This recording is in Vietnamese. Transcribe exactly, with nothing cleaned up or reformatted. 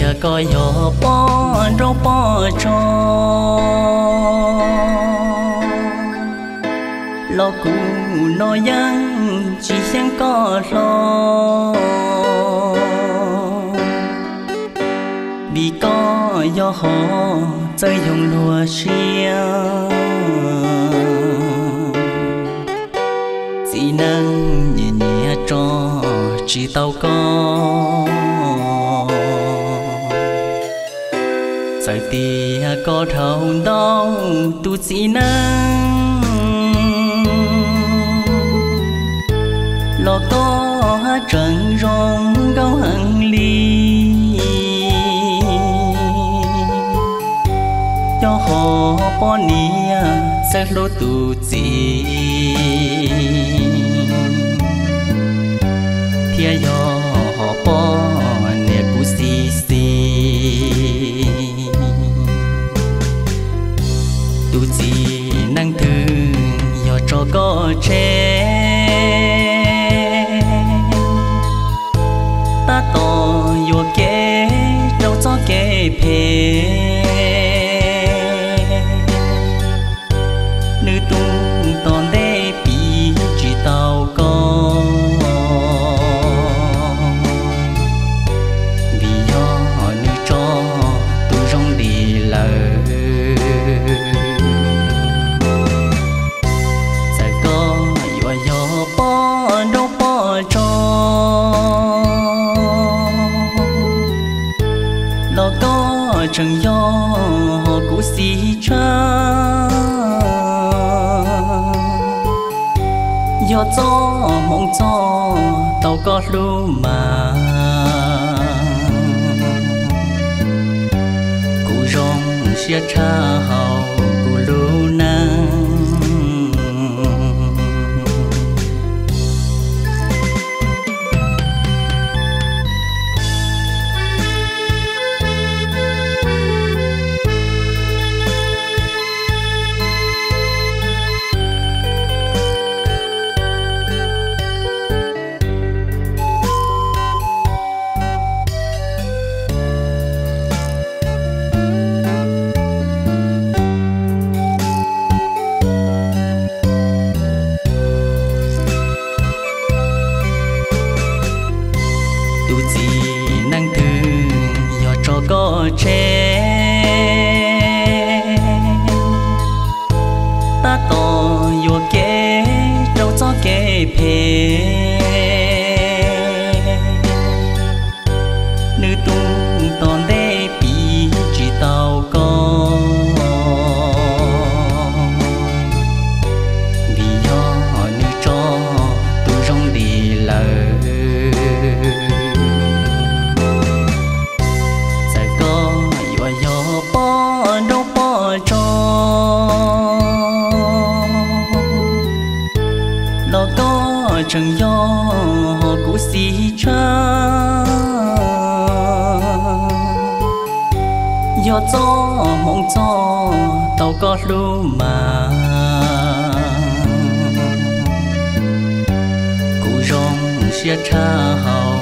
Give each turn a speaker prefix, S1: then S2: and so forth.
S1: có gió bó rau bó cho lo cũ nóยังchỉ xem có lo vì có gió họ chơi dùng lúa xia chỉ nâng nhẹ nhẹ cho chỉ tao có sai tia có thâu đau tu chỉ nâng lo có trần rong gấu hằng ly cho họ bỏ nia sẽ lô tu chỉ thia yo họ bỏ nia cú xì xì tu chỉ năng thư yo cho có trẻ ta to yo kế đâu cho kế phê nữ tu toàn để bị chỉ tao có vì do nữ cho tu rong đi lời sẽ có yo yo bỏ đâu bỏ cho lo có chẳng do họ cũ xí cha do gió mong gió tao có lu mà cụ rong xia cha hậu cụ lu nang có trẻ ta to yo kế đâu cho kế phê nữ tu toàn để bị chỉ tao có vì do nữ cho tu rong đi lời bỏ đâu bỏ cho lo có chẳng do họ cũ xí cha do gió mong gió tao có lu mà cụ rong xia cha hậu